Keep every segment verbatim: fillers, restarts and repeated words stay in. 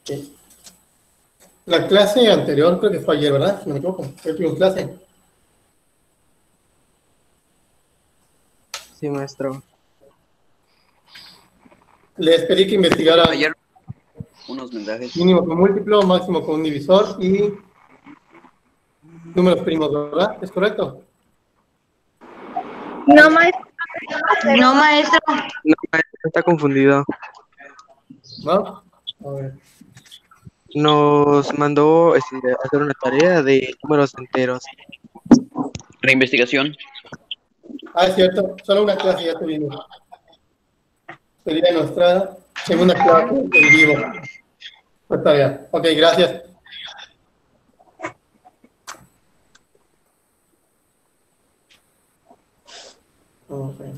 Sí. La clase anterior creo que fue ayer, ¿verdad? Si no me equivoco. Fue tu clase. Sí, maestro. Les pedí que investigaran Ayer unos mensajes. mínimo con múltiplo, máximo con un divisor y números primos, ¿verdad? ¿Es correcto? No, maestro. No, maestro. No, maestro, está confundido. ¿No? A ver. Nos mandó este, hacer una tarea de números enteros. Reinvestigación. Ah, es cierto. Solo una clase ya tuvimos. Sería nuestra segunda clase en vivo. Pues tarea. Ok, gracias. Okay.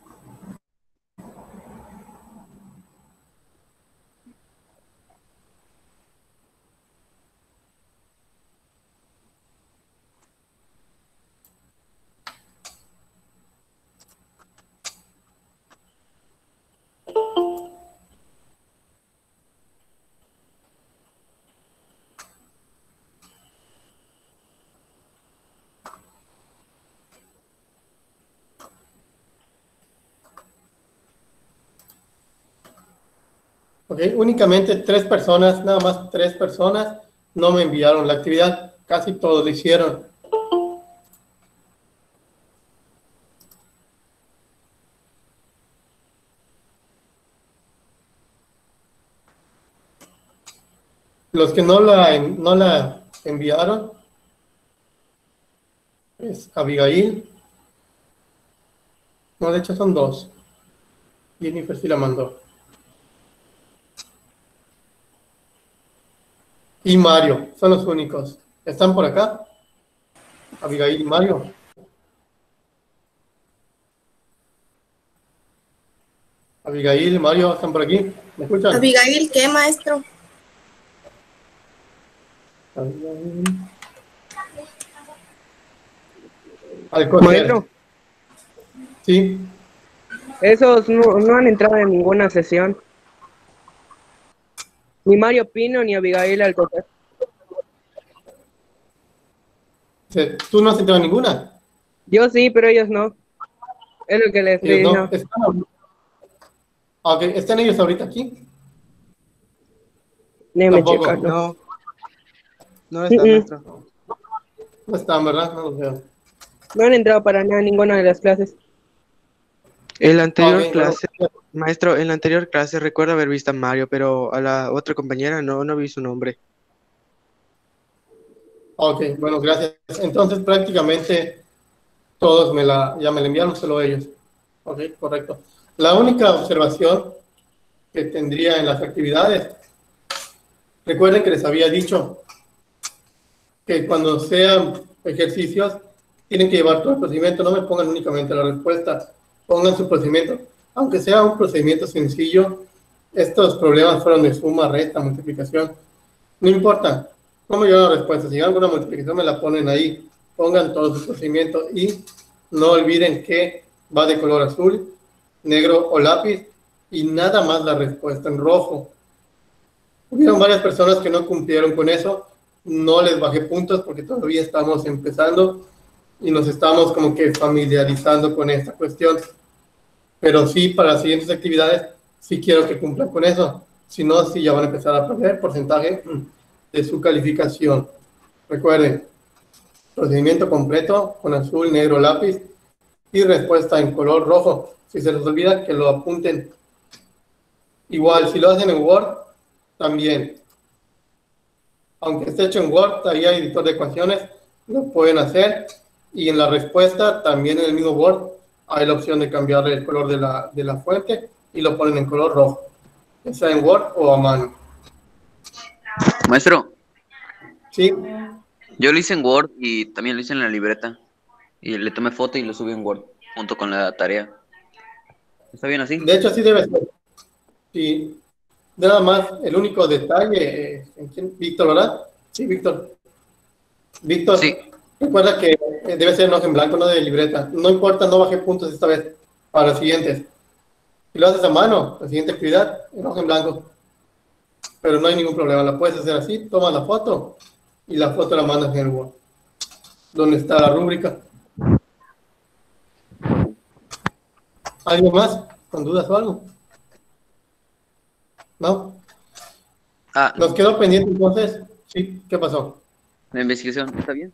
Ok, únicamente tres personas, nada más tres personas, no me enviaron la actividad. Casi todos lo hicieron. Los que no la, no la enviaron es Abigail. No, de hecho son dos. Jennifer sí la mandó. Y Mario, son los únicos. ¿Están por acá? Abigail y Mario. Abigail y Mario, ¿están por aquí? ¿Me escuchan? Abigail, ¿qué, maestro? Abigail. Alcocer. Maestro, Sí. esos no, no han entrado en ninguna sesión. Ni Mario Pino ni Abigail Alcocer. ¿Tú no has entrado en ninguna? Yo sí, pero ellos no. Es lo que les estoy Ellos no. diciendo. ¿Están, ok, ¿están ellos ahorita aquí? Déjame Tampoco. checarlo. No, no está, Mm, mm. maestro. No están, ¿verdad? No los veo. No han entrado para nada en ninguna de las clases. En la anterior Ok, clase, bueno, maestro, en la anterior clase recuerdo haber visto a Mario, pero a la otra compañera no, no vi su nombre. ok, bueno, gracias. Entonces prácticamente todos me la, ya me la enviaron, solo ellos. Ok, correcto. La única observación que tendría en las actividades, recuerden que les había dicho que cuando sean ejercicios tienen que llevar todo el procedimiento, no me pongan únicamente la respuesta, pongan su procedimiento, aunque sea un procedimiento sencillo. Estos problemas fueron de suma, resta, multiplicación, no importa, no me llevan la respuesta, si llegan alguna multiplicación me la ponen ahí, pongan todo su procedimiento y no olviden que va de color azul, negro o lápiz y nada más la respuesta en rojo. Hubieron varias personas que no cumplieron con eso, no les bajé puntos porque todavía estamos empezando y nos estamos como que familiarizando con esta cuestión. Pero sí, para las siguientes actividades, sí quiero que cumplan con eso. Si no, sí ya van a empezar a perder porcentaje de su calificación. Recuerden, procedimiento completo con azul, negro, lápiz y respuesta en color rojo. Si se les olvida, que lo apunten. Igual, si lo hacen en Word, también. Aunque esté hecho en Word, ahí hay editor de ecuaciones, lo pueden hacer. Y en la respuesta, también en el mismo Word, hay la opción de cambiar el color de la, de la fuente y lo ponen en color rojo, ya sea en Word o a mano. Maestro, ¿Sí? yo lo hice en Word y también lo hice en la libreta. Y le tomé foto y lo subí en Word junto con la tarea. ¿Está bien así? De hecho, así debe ser. Y nada más, el único detalle, eh, ¿en quién? Víctor, ¿verdad? Sí, Víctor. Víctor, Sí. recuerda que eh, debe ser en hoja en blanco, no de libreta. No importa, no bajé puntos esta vez para las siguientes. Si lo haces a mano, la siguiente actividad, en hoja en blanco. pero no hay ningún problema. La puedes hacer así, tomas la foto y la foto la mandas en el Word, donde está la rúbrica. ¿Algo más? ¿Con dudas o algo? ¿No? Ah, Nos quedó pendiente entonces. Sí, ¿qué pasó? la investigación, ¿está bien?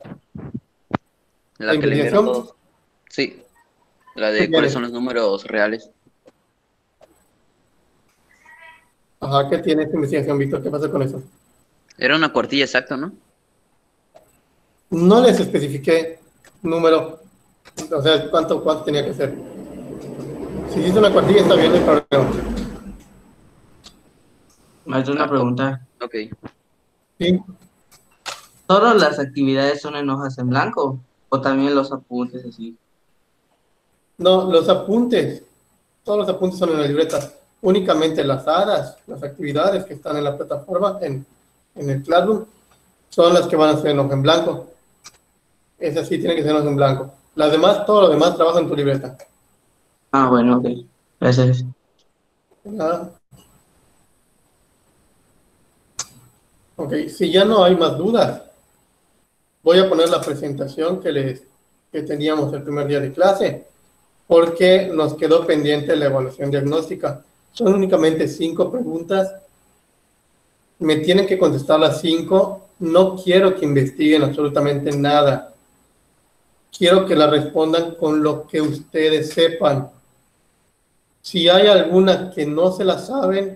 ¿La La que le enviaron investigación? todos. Sí, la ¿Qué de cuáles tiene? son los números reales. Ajá, ¿qué tiene esta investigación, Víctor? ¿Qué pasa con eso? Era una cuartilla exacta, ¿no? No les especifiqué número, o sea, cuánto, cuánto tenía que ser. Si hizo una cuartilla está bien, no hay problema. Maestro, una Ah, pregunta. ok. Sí. ¿Todas las actividades son en hojas en blanco? ¿O también los apuntes así? No, los apuntes, todos los apuntes son en la libreta. Únicamente las áreas, las actividades que están en la plataforma, en, en el Classroom, son las que van a ser en hoja en blanco. Esas sí tienen que ser en hoja en blanco. Las demás, todo lo demás trabaja en tu libreta. Ah, bueno, ok. Gracias. Ah, ok, si ya no hay más dudas, voy a poner la presentación que, les, que teníamos el primer día de clase, porque nos quedó pendiente la evaluación diagnóstica. Son únicamente cinco preguntas. Me tienen que contestar las cinco. No quiero que investiguen absolutamente nada. Quiero que la respondan con lo que ustedes sepan. Si hay alguna que no se la saben,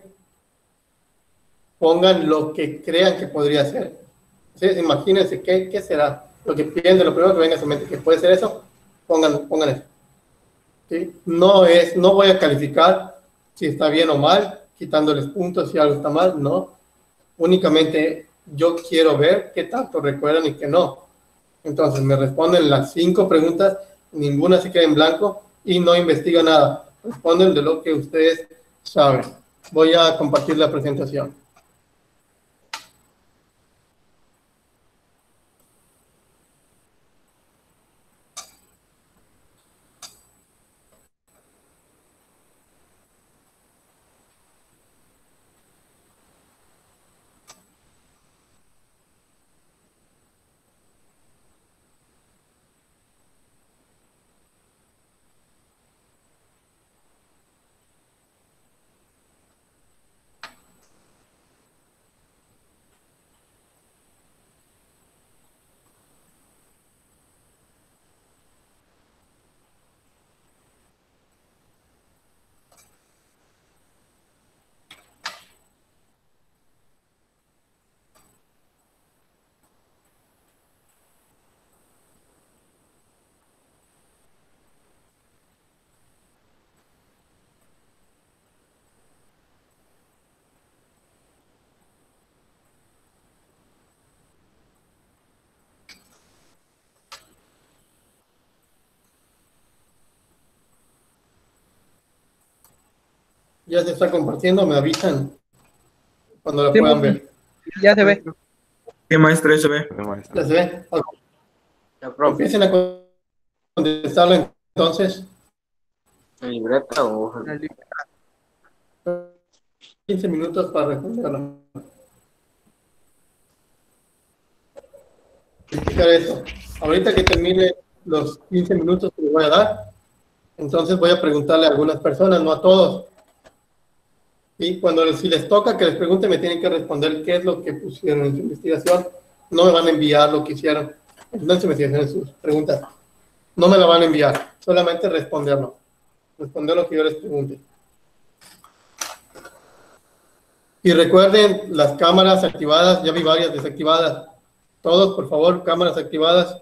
pongan lo que crean que podría ser. Ustedes imagínense qué, qué será. Lo que piensen, lo primero que venga a su mente que puede ser eso, pongan, pongan eso. ¿Sí? No es, no voy a calificar si está bien o mal, quitándoles puntos si algo está mal, no. Únicamente yo quiero ver qué tanto recuerdan y qué no. Entonces me responden las cinco preguntas, ninguna se queda en blanco y no investiga nada. Responden de lo que ustedes saben. Voy a compartir la presentación. Ya se está compartiendo, me avisan cuando la Sí, puedan maestro. ver. Ya se ve. ¿Qué maestro eso ve? ¿Ya se ve? Ok. Ya, profe. Empiecen a contestarla entonces. ¿En libreta o hoja? quince minutos para responderla. Explicar esto. Ahorita que termine los quince minutos que les voy a dar, entonces voy a preguntarle a algunas personas, no a todos. Y cuando les- si les toca que les pregunte, me tienen que responder qué es lo que pusieron en su investigación. No me van a enviar lo que hicieron no en su investigación, en sus preguntas. No me la van a enviar, solamente responderlo. Responder lo que yo les pregunte. Y recuerden las cámaras activadas, ya vi varias desactivadas. Todos, por favor, cámaras activadas.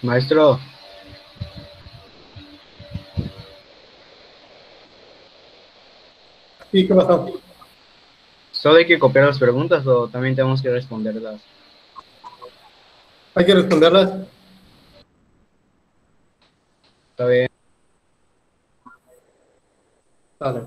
Maestro, ¿Y qué pasó? ¿solo hay que copiar las preguntas o también tenemos que responderlas? Hay que responderlas. Está bien. Dale.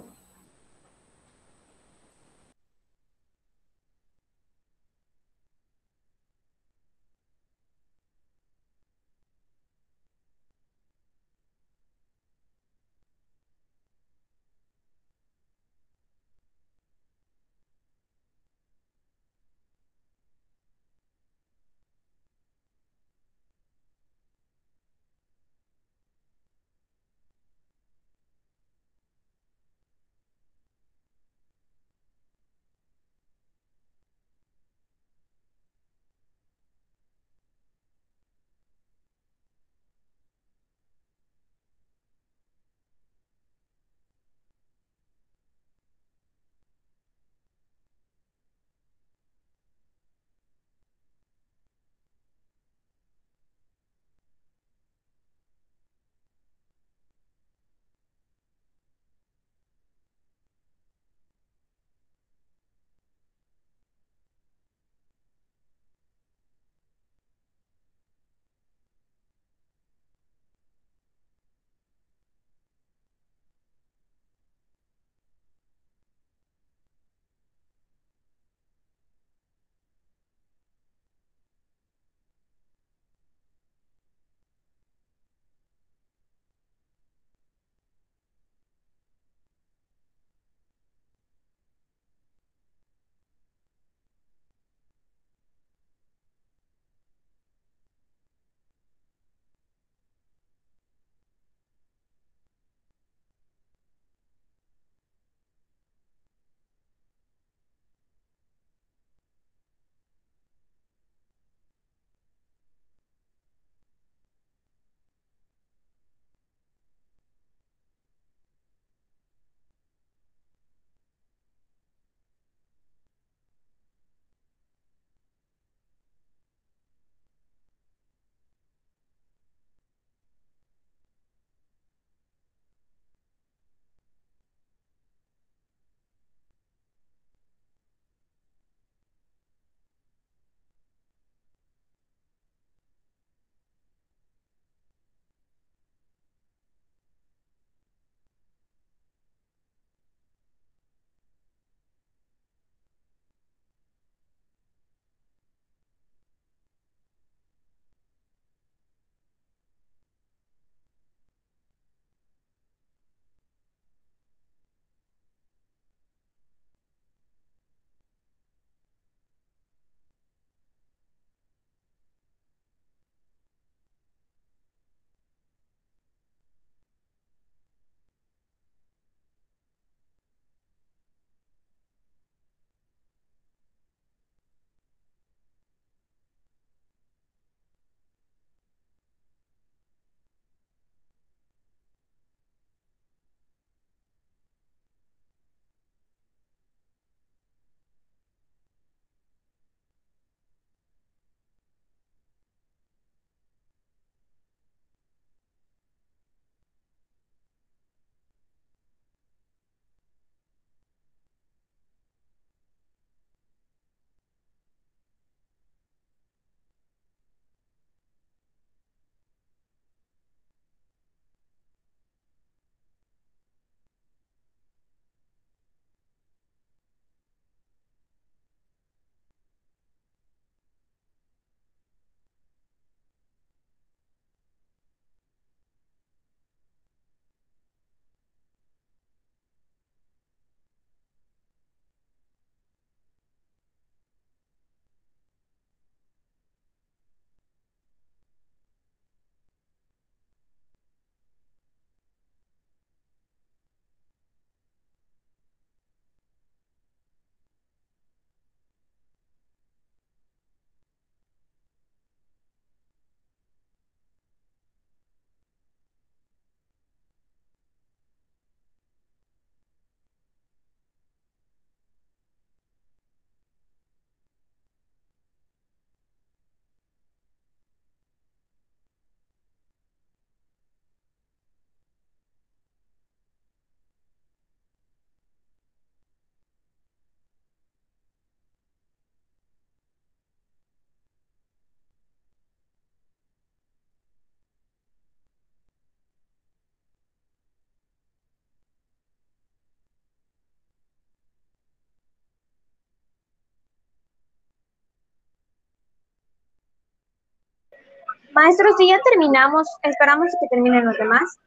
Maestro, si ya terminamos, esperamos que terminen los demás.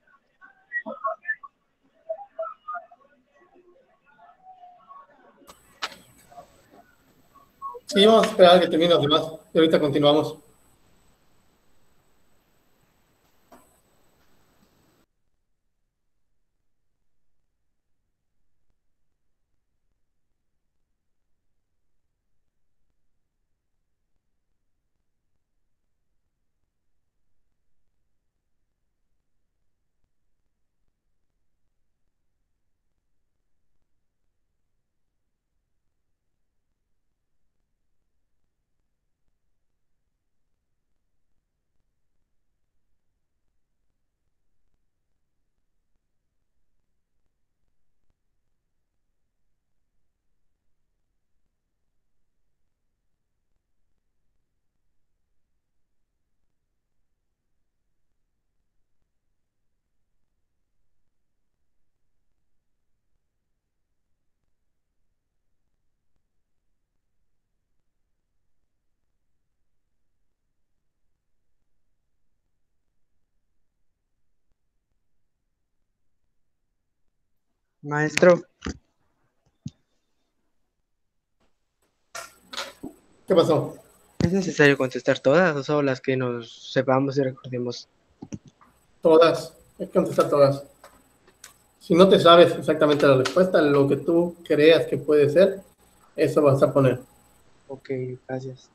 Sí, vamos a esperar a que terminen los demás y ahorita continuamos. Maestro, ¿Qué pasó? ¿es necesario contestar todas o solo las que nos sepamos y recordemos? Todas. Hay que contestar todas. Si no te sabes exactamente la respuesta, lo que tú creas que puede ser, eso vas a poner. Ok, gracias.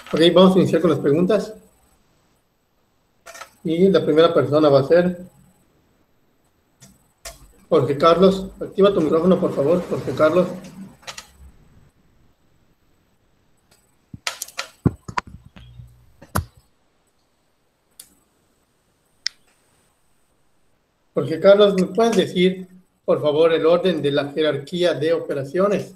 Ok, vamos a iniciar con las preguntas. Y la primera persona va a ser Jorge Carlos. Activa tu micrófono, por favor, Jorge Carlos. Jorge Carlos, ¿me puedes decir, por favor, el orden de la jerarquía de operaciones?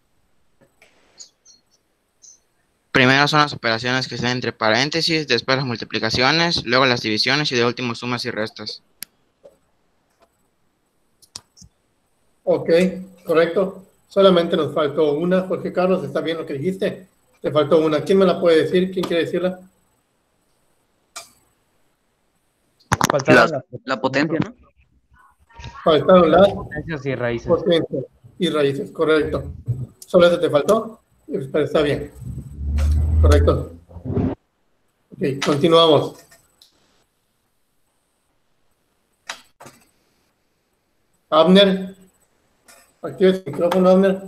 Primero son las operaciones que están entre paréntesis, después las multiplicaciones, luego las divisiones y de último sumas y restas. Ok, correcto. Solamente nos faltó una. Jorge Carlos, ¿está bien lo que dijiste? Te faltó una. ¿Quién me la puede decir? ¿Quién quiere decirla? La, la potencia, ¿no? Faltaron las Potencias y raíces. potencias y raíces, correcto. ¿Solo eso te faltó? Pero está bien. Correcto. Ok, continuamos. Abner. Activa tu micrófono, Abner.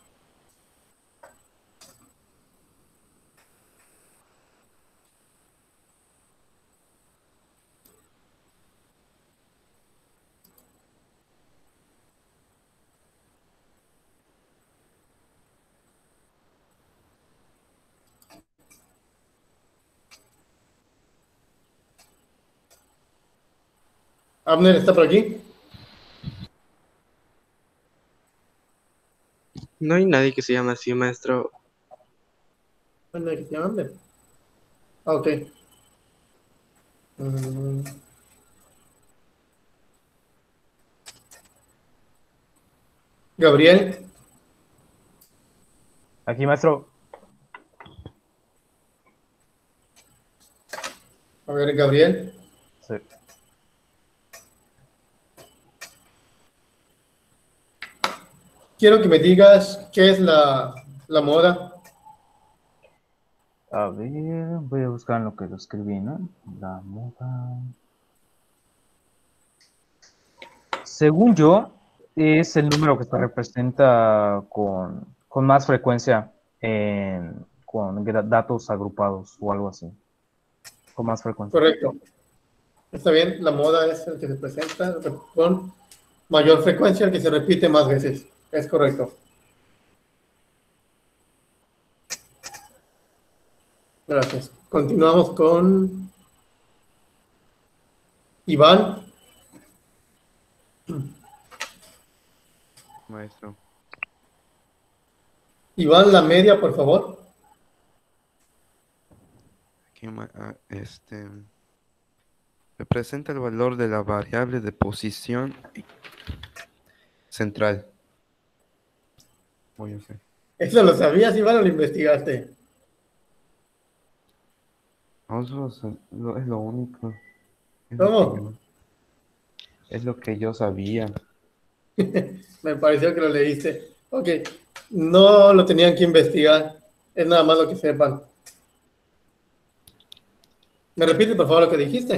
Abner, ¿está por aquí? No hay nadie que se llame así, maestro. ¿No hay nadie que se llama Abner? Ah, ok. Mm. Gabriel. Aquí, maestro. A ver, Gabriel. Sí. Quiero que me digas qué es la, la moda. A ver, voy a buscar en lo que lo escribí, ¿no? La moda. Según yo, es el número que se representa con, con más frecuencia en, con gra- datos agrupados o algo así. Con más frecuencia. Correcto. Está bien, la moda es el que se presenta con mayor frecuencia, el que se repite más veces. Es correcto. Gracias. Continuamos con Iván. Maestro. Iván, la media, por favor. Aquí, ma- ah, este, representa el valor de la variable de posición central. Voy a hacer. ¿Eso lo sabías, Iván, o lo investigaste? No, eso es lo, es lo único. Es lo ¿Cómo? que yo- es lo que yo sabía. Me pareció que lo leíste. Ok. No lo tenían que investigar. Es nada más lo que sepan. ¿Me repites, por favor, lo que dijiste?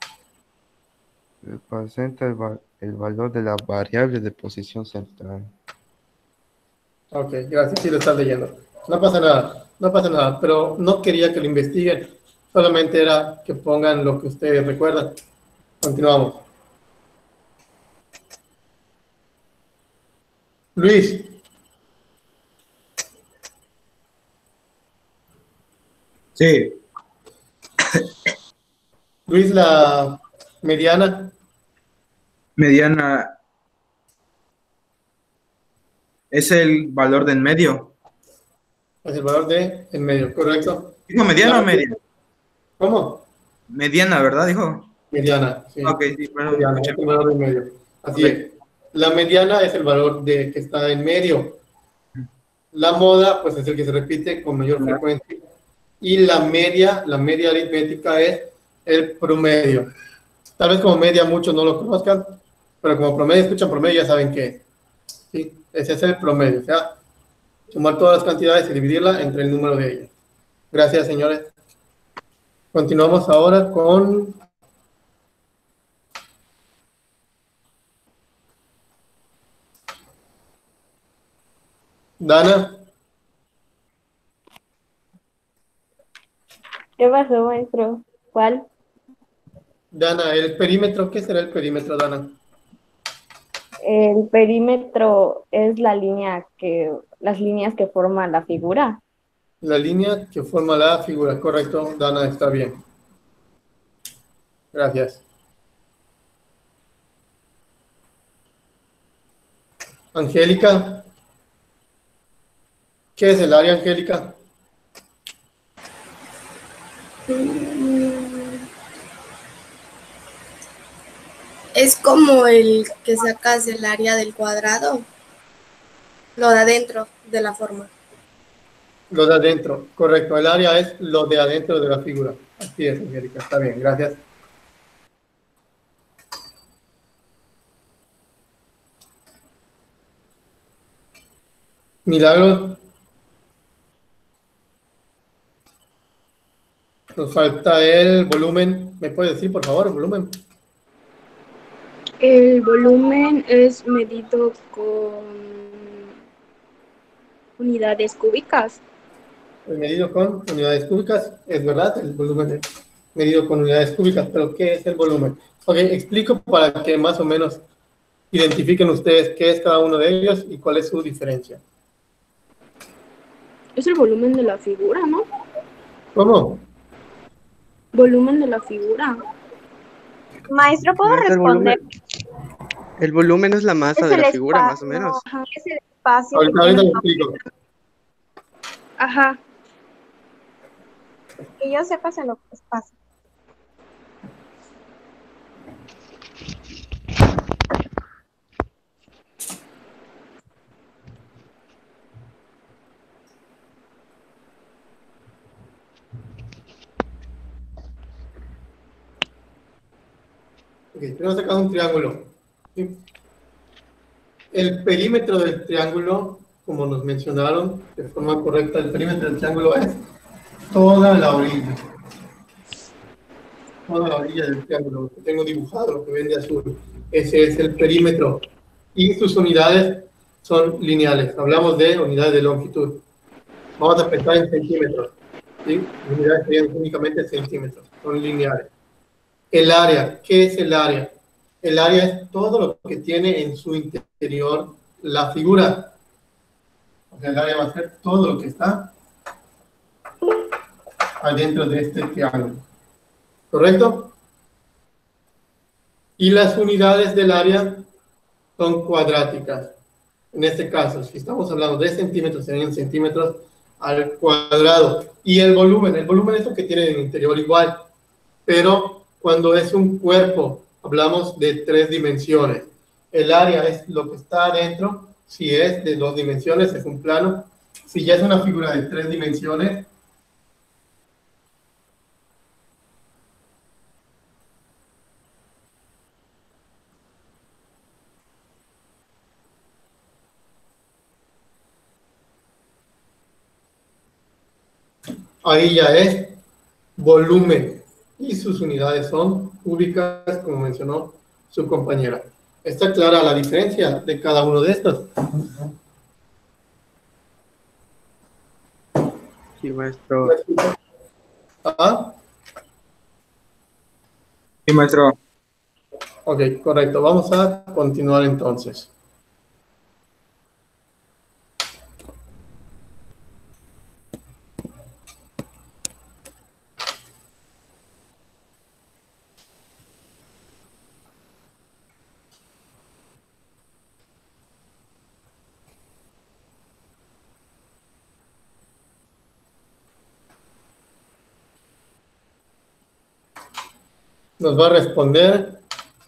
Representa el, va- el valor de la variable de posición central. Ok, gracias, sí lo estás leyendo. No pasa nada, no pasa nada, pero no quería que lo investiguen, solamente era que pongan lo que ustedes recuerdan. Continuamos. Luis. Sí. Luis, la mediana. Mediana es el valor de en medio. Es el valor de en medio, ¿correcto? ¿Dijo mediana La- o media? ¿Cómo? Mediana, ¿verdad? Dijo. Mediana, sí. Ok, sí, perdón, Mediana, escuché. es el valor de en medio. Así Ok. es. La mediana es el valor de que está en medio. La moda, pues es el que se repite con mayor Ajá. frecuencia. Y la media, la media aritmética es el promedio. Tal vez como media muchos no lo conozcan, pero como promedio, escuchan promedio, ya saben qué es. ¿Sí? Ese es el promedio, o sea, sumar todas las cantidades y dividirla entre el número de ellas. Gracias, señores. Continuamos ahora con Dana. ¿Qué pasó, maestro? ¿Cuál? Dana, el perímetro, ¿qué será el perímetro, Dana? El perímetro es la línea que, las líneas que forman la figura. La línea que forma la figura, correcto, Dana, está bien. Gracias. Angélica, ¿qué es el área, Angélica? Es como el que sacas del área del cuadrado, lo de adentro de la forma. Lo de adentro, correcto. El área es lo de adentro de la figura. Así es, Angélica, está bien, gracias. Milagros. Nos falta el volumen. ¿Me puede decir, por favor, el volumen? El volumen es medido con unidades cúbicas. El medido con unidades cúbicas, es verdad, el volumen es medido con unidades cúbicas, pero ¿qué es el volumen? Ok, explico para que más o menos identifiquen ustedes qué es cada uno de ellos y cuál es su diferencia. Es el volumen de la figura, ¿no? ¿Cómo? Volumen de la figura. Maestro, ¿puedo Maestro, el responder? volumen, el volumen es la masa Es de el la figura, más o espacio, menos. ajá, es el espacio. Ahorita, que ahorita tiene- lo explico. Ajá. Que yo sepa se lo espacio. Ok, tenemos acá un triángulo. ¿Sí? El perímetro del triángulo, como nos mencionaron de forma correcta, el perímetro del triángulo es toda la orilla. Toda la orilla del triángulo, lo que tengo dibujado, lo que ven de azul. Ese es el perímetro. Y sus unidades son lineales. Hablamos de unidades de longitud. Vamos a pensar en centímetros. ¿Sí? Las unidades serían únicamente centímetros, son lineales. El área, ¿qué es el área? El área es todo lo que tiene en su interior la figura. O sea, el área va a ser todo lo que está adentro de este triángulo. ¿Correcto? Y las unidades del área son cuadráticas. En este caso, si estamos hablando de centímetros, serían centímetros al cuadrado. Y el volumen, el volumen es lo que tiene en el interior igual, pero cuando es un cuerpo, hablamos de tres dimensiones. El área es lo que está adentro, si es de dos dimensiones, es un plano. Si ya es una figura de tres dimensiones, ahí ya es volumen y sus unidades son cúbicas, como mencionó su compañera. ¿Está clara la diferencia de cada uno de estos? Sí, maestro. ¿Ah? Sí, maestro. Ok, correcto. Vamos a continuar entonces. Nos va a responder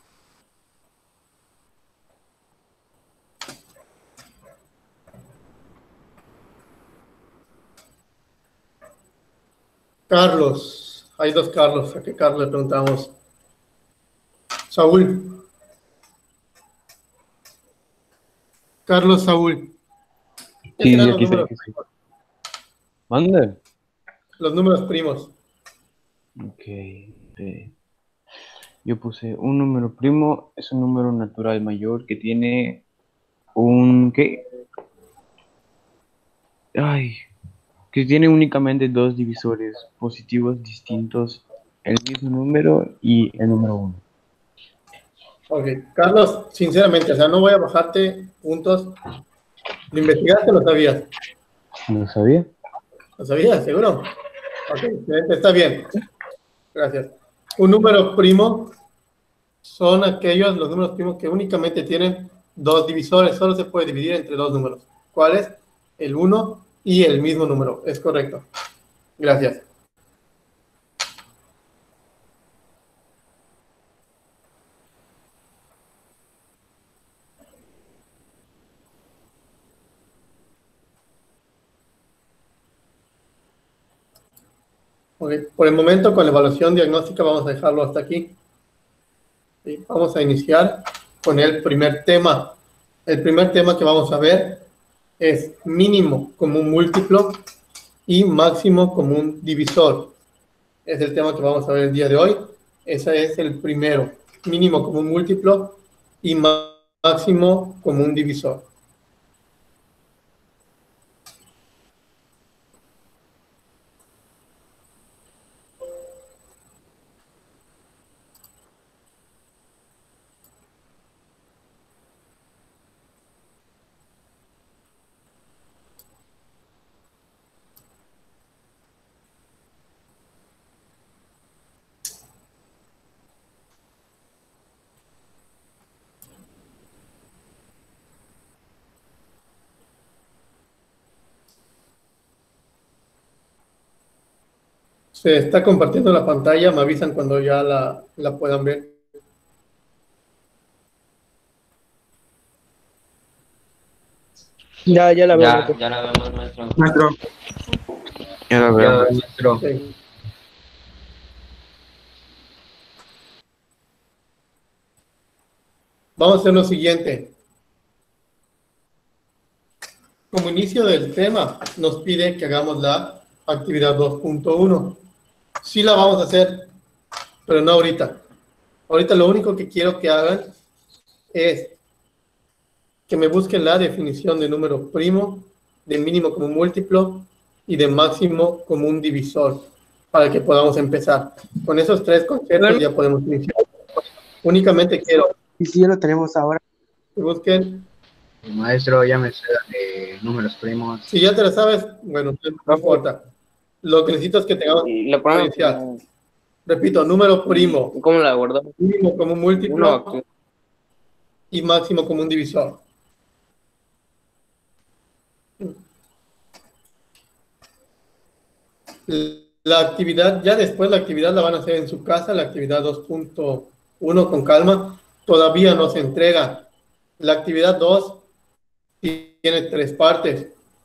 Carlos. Hay dos Carlos. ¿A qué Carlos le preguntamos? Saúl. Carlos Saúl. ¿Qué Sí, serán ya los quise, números? quise. Mande. Los números primos. Ok. eh, Yo puse un número primo, es un número natural mayor que tiene un, ¿qué? Ay, que tiene únicamente dos divisores positivos distintos, el mismo número y el número uno. Ok, Carlos, sinceramente, o sea, no voy a bajarte puntos. ¿Lo investigaste o lo sabías? ¿Lo sabía? ¿Lo sabías, seguro? Ok, está bien. Gracias. Un número primo son aquellos, los números primos que únicamente tienen dos divisores, solo se puede dividir entre dos números. ¿Cuáles? El uno y el mismo número. Es correcto. Gracias. Ok, por el momento, con la evaluación diagnóstica vamos a dejarlo hasta aquí. Sí, vamos a iniciar con el primer tema. El primer tema que vamos a ver es mínimo común múltiplo y máximo común divisor. Es el tema que vamos a ver el día de hoy. Ese es el primero. Mínimo común múltiplo y máximo común divisor. Se está compartiendo la pantalla, me avisan cuando ya la, la puedan ver. Ya, ya la veo. Ya, maestro. ya la vemos, maestro. Maestro. Ya la Ya, veo. maestro. Sí. Vamos a hacer lo siguiente. Como inicio del tema, nos pide que hagamos la actividad dos punto uno. Sí la vamos a hacer, pero no ahorita. Ahorita lo único que quiero que hagan es que me busquen la definición de número primo, de mínimo común múltiplo y de máximo común divisor, para que podamos empezar. Con esos tres conceptos ya podemos iniciar. Únicamente quiero Y si ya lo tenemos ahora. que busquen. Maestro, ya me sé la de números primos. Si ya te lo sabes, bueno, no importa. Lo que necesito es que tengamos Y lo ponemos inicial. como- Repito, número primo, ¿Cómo la guardamos? mínimo común Uno múltiplo aquí. y máximo común divisor. La actividad, ya después la actividad la van a hacer en su casa, la actividad dos punto uno con calma, todavía no se entrega. La actividad dos tiene tres partes.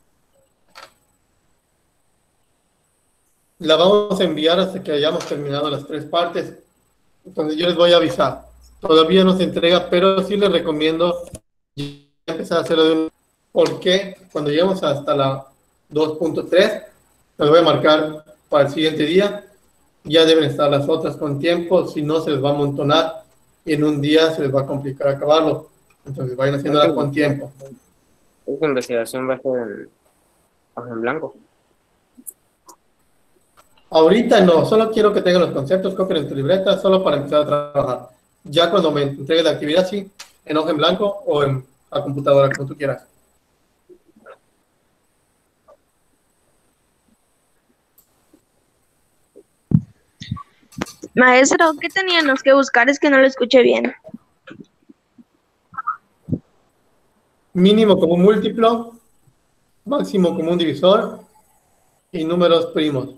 La vamos a enviar hasta que hayamos terminado las tres partes. Entonces yo les voy a avisar. Todavía no se entrega, pero sí les recomiendo empezar a hacerlo de un... Porque cuando lleguemos hasta la dos punto tres, les voy a marcar para el siguiente día. Ya deben estar las otras con tiempo, si no se les va a amontonar y en un día se les va a complicar acabarlo. Entonces vayan haciéndola con tiempo. Esta investigación va a ser en hoja en blanco. Ahorita no, solo quiero que tengan los conceptos, copien en tu libreta, solo para empezar a trabajar. Ya cuando me entregue la actividad, sí, en hoja en blanco o en la computadora, como tú quieras. Maestro, ¿qué teníamos que buscar? Es que no lo escuché bien. Mínimo común múltiplo, máximo común divisor y números primos.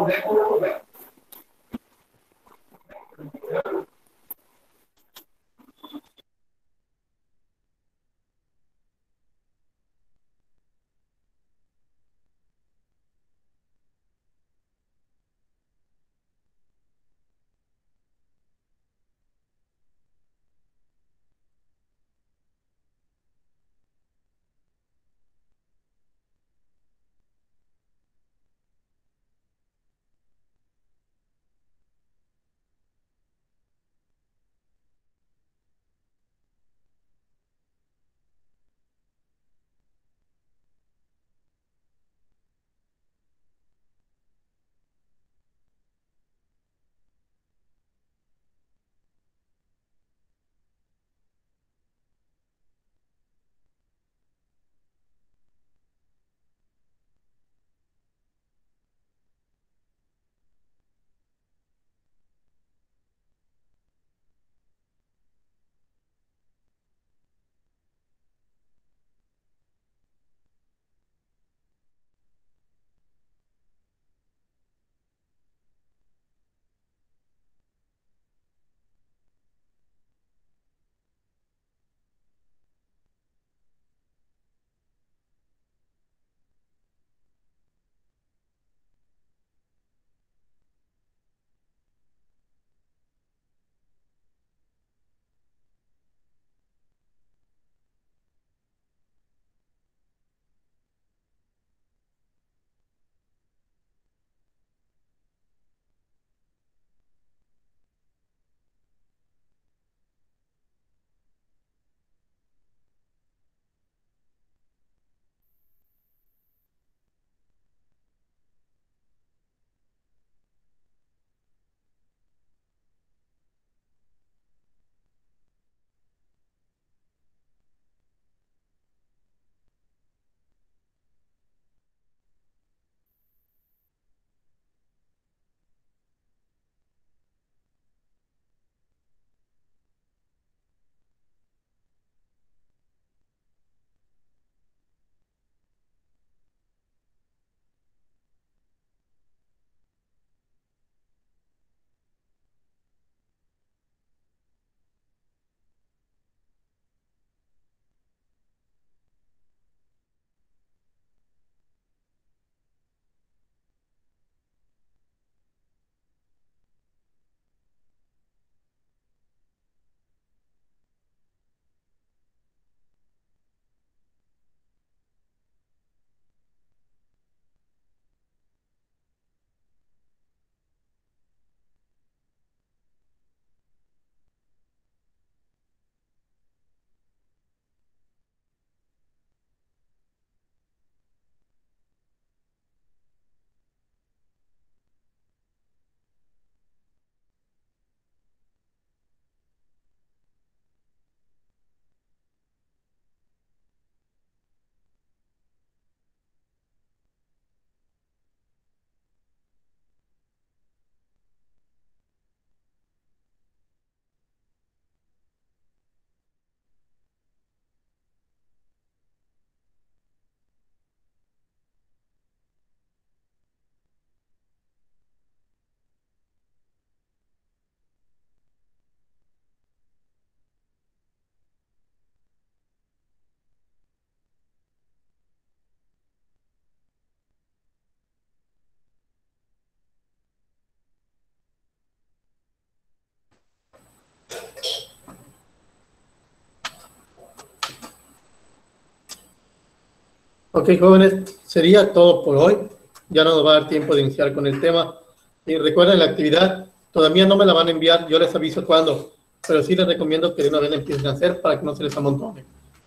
Ok, jóvenes, sería todo por hoy. Ya no nos va a dar tiempo de iniciar con el tema. Y recuerden la actividad, todavía no me la van a enviar, yo les aviso cuándo, pero sí les recomiendo que de una vez la empiecen a hacer para que no se les amontone.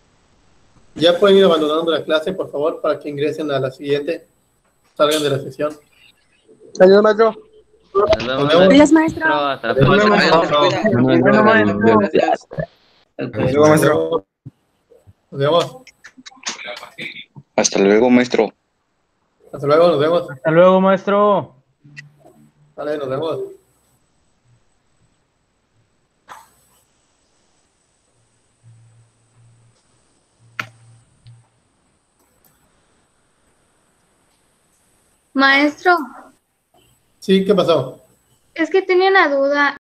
Ya pueden ir abandonando la clase, por favor, para que ingresen a la siguiente, salgan de la sesión. Adiós, maestro. Nos Nos vemos, vemos. maestro. Hasta la Nos próxima. vemos. Bueno, maestro. Gracias. Hasta luego, maestro. Nos vemos. Hasta luego, maestro. Hasta luego, nos vemos. Hasta luego, maestro. Vale, nos vemos. Maestro, Sí, ¿qué pasó? Es que tenía una duda.